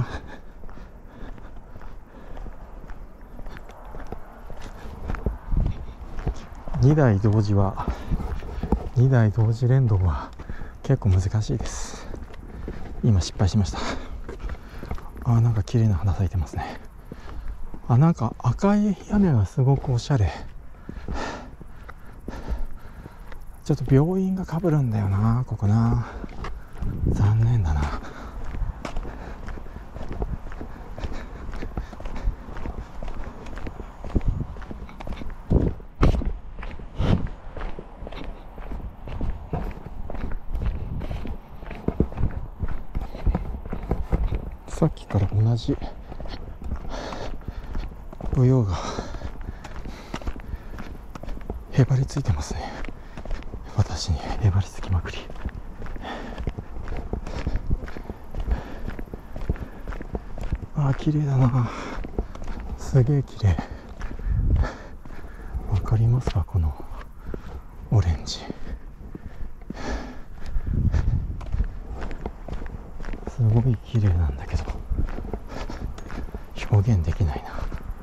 な。2台同時連動は結構難しいです。今失敗しました。なんか綺麗な花咲いてますね。なんか赤い屋根がすごくおしゃれ。ちょっと病院がかぶるんだよな、ここな。残念だな。さっきから同じ舞踊がへばりついてますね。私にへばりつきまくり。綺麗だな。すげえ綺麗。わかりますか、このオレンジ。すごい綺麗なんだけど表現できないな。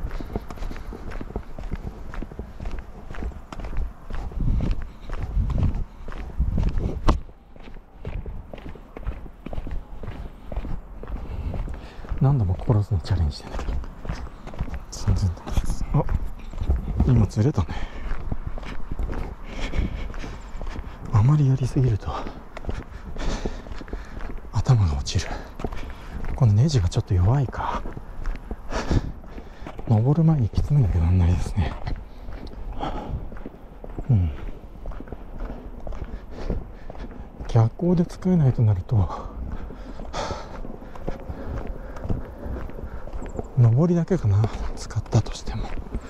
何度も殺すのチャレンジしてんだけど全然ダメです。今ずれたね。あまりやりすぎると頭が落ちる。このネジがちょっと弱いか。登る前にきつめなきゃなんないですね。逆光で使えないとなると上りだけかな、使ったとしても。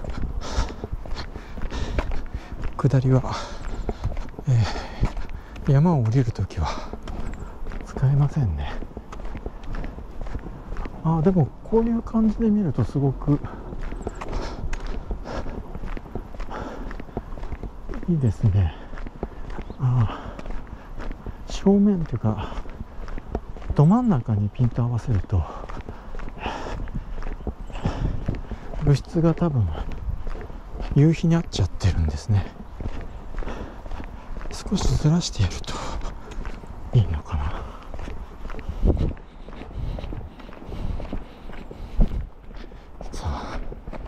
下りは、山を降りるときは使えませんね。でもこういう感じで見るとすごくいいですね。正面というかど真ん中にピント合わせると物質が多分夕日に合っちゃってるんですね。少しずらしてやるといいのかな。さあ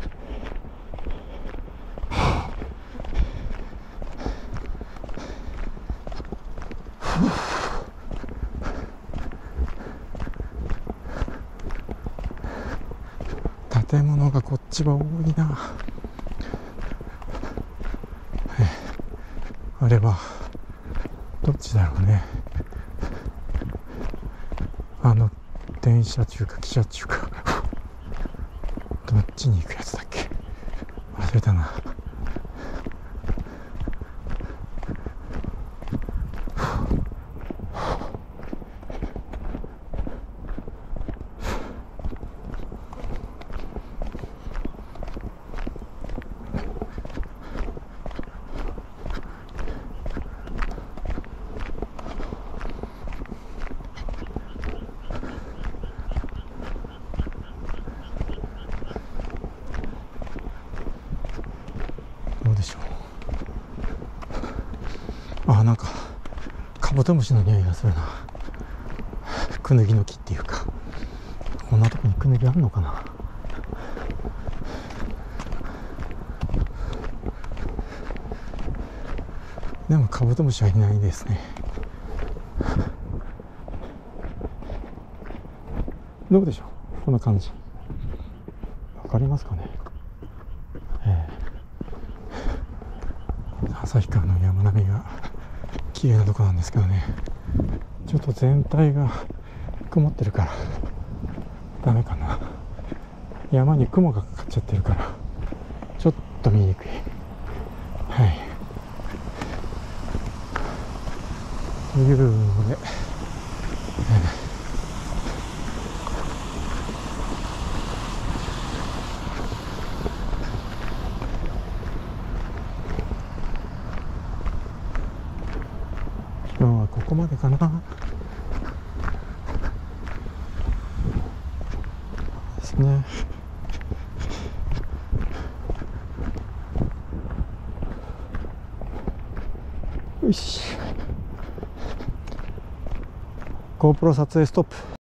建物がこっちは多いな。あれはどっちだろうね。電車中か汽車中かどっちに行くやつだっけ、忘れたな。どうでしょう。なんかカブトムシの匂いがするな。クヌギの木っていうか、こんなとこにクヌギあんのかな。でもカブトムシはいないですね。どうでしょう、こんな感じ。わかりますかね。旭川の山並みが綺麗なとこなんですけどね、ちょっと全体が曇ってるからダメかな。山に雲がかかっちゃってるからちょっと見にくい。というので、今日はここまでかな。 ですね。よし、GoPro 撮影ストップ。